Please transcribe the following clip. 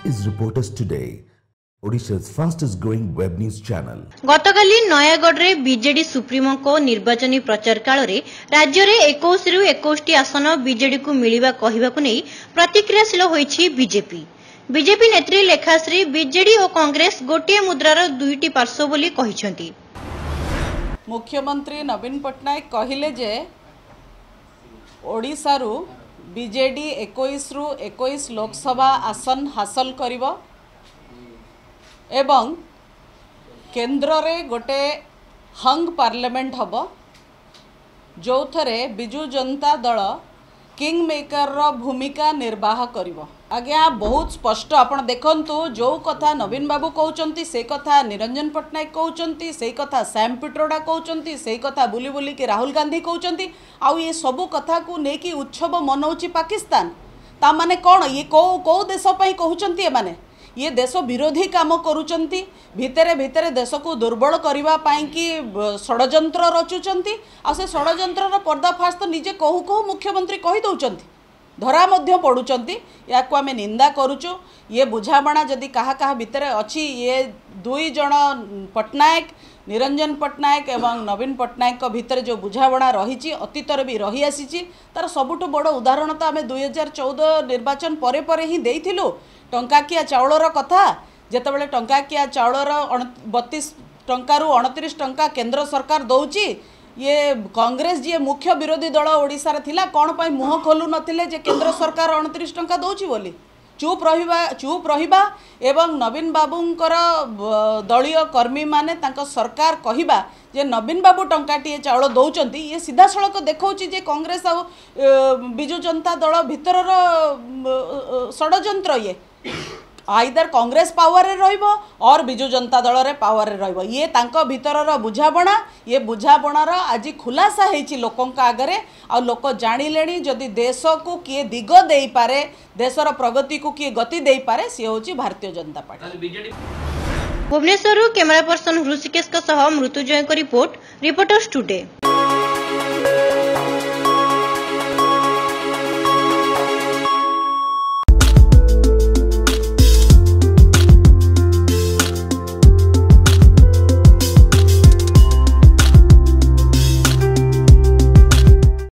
is Reporters Today, Odisha's fastest growing web news channel. गतकाली Nayagarh रे BJD supremo को निर्वाचनी प्रचार काल रे राज्य रे 21 रु 21 आसन बीजेडी को मिलिबा कहिबाकु नै प्रतिक्रियाशील होईछि बीजेपी। बीजेपी नेत्री लेखाश्री बीजेडी और कांग्रेस गोटे मुद्रार दुईटी पार्श्व बोली कहिसंती। मुख्यमंत्री नवीन पटनायक कहिले जे ओडिशा रु बीजेडी 21 रु 21 लोकसभा आसन हासिल करिवो एवं केंद्र रे गोटे हंग पार्लियामेंट हबो जो थरे बिजू जनता दल किंग मेकर रो भूमिका निर्वाह करिवो। आज्ञा बहुत स्पष्ट आपण देखंतु जो कथा नवीन बाबू कहउचंती से कथा निरंजन पटनायक कहउचंती से कथा सैम पिट्रोडा कहउचंती से कथा बुली बुली के राहुल गांधी कहउचंती आ ये सब कथा को नेकी उत्सव मनौची पाकिस्तान ता माने कोन ये को देश पई कहउचंती ए माने ये देश विरोधी काम करुचंती भितरे भितरे देश को दुर्बल करबा पाई कि षडयंत्र रचुचंती आ से षडयंत्र रो पर्दाफाश तो निजे कहू कहू मुख्यमंत्री कहि दउचंती धरा मध्य पड़ुचंती या को आमे निंदा करूचु। ये बुझाबणा जदि कहा कहा भितरे अछि ये दुई जण पटनायक निरंजन पटनायक एवं नवीन पटनायक को भितर जो बुझाबणा रही अतीतर भी रही आसी तार सबुठ बड़ उदाहरण तो आमे 2014 निर्वाचन परे परे ही देइथिलु। टंकाकिया चाउलर कथा जेतेबेले टंकाकिया चाउलर 32 टंका रु 29 टंका केंद्र सरकार दउची ये कांग्रेस जी मुख्य विरोधी दल ओडिशा रे थिला कोन पई मुह खोलु नथिले जे केंद्र सरकार 29 टंका दउची बोली चुप रहिबा एवं नवीन बाबूंकर दलीय कर्मी माने तांको सरकार कहिबा जे नवीन बाबू टंकाटिए चाउल दउचंती ये सीधा सड़क देखौची जे कांग्रेस आ बिजू जनता दल भितरर षडयंत्र ये आइदर कांग्रेस पावर रे रहिबो और बिजू जनता दल रे पावर रे रहिबो ये तांको भितरर बुझाबणा ये बुझाबणार आज खुलासा हेछि लोकंका आगरे आ लोक जानिलेनी जदि देश को किए दिग देई पारे देशर प्रगति को किए गति देई पारे से होछि Bharatiya Janata party. Bhubaneswar camera person Rishikesh सह मृत्युजय को रिपोर्ट रिपोर्टर्स टुडे।